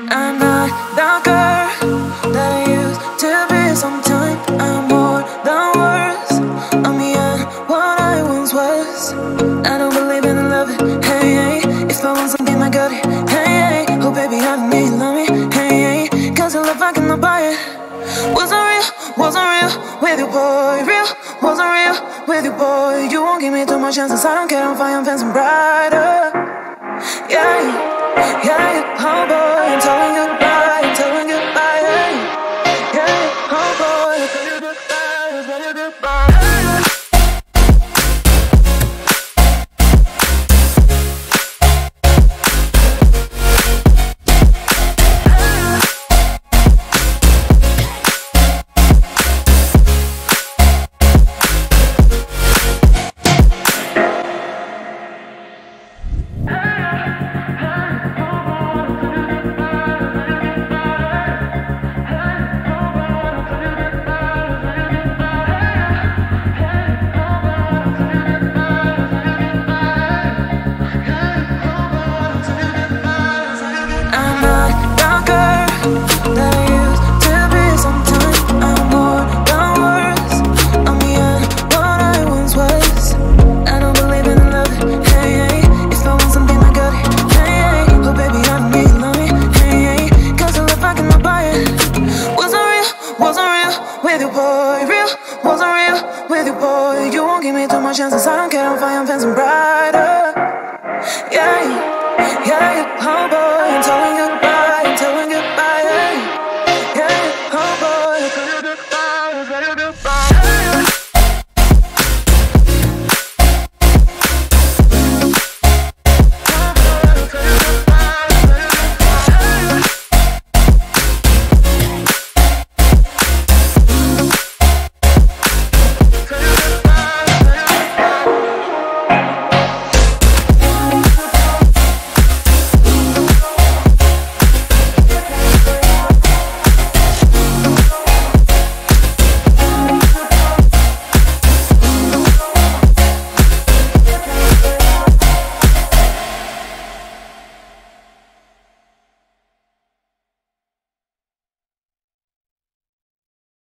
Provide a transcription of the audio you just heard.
I'm not the girl that I used to be. Sometimes I'm more than words. I'm beyond what I once was. I don't believe in love, hey, hey. If I want something, I got it, hey, hey. Oh baby, I don't need love me, hey, hey. Cause the love I cannot buy it. Wasn't real with you, boy. Real, wasn't real with you, boy. You won't give me too much chances. I don't care, I'm fine, I'm fancy brighter. Yeah, yeah, oh boy, I'm telling goodbye, I'm telling goodbye, yeah, yeah, oh boy, I'm telling goodbye, I'm telling goodbye. With you, boy, real, wasn't real with you, boy. You won't give me too much chances. I don't care, I'm fine, I'm fancy brighter. Yeah.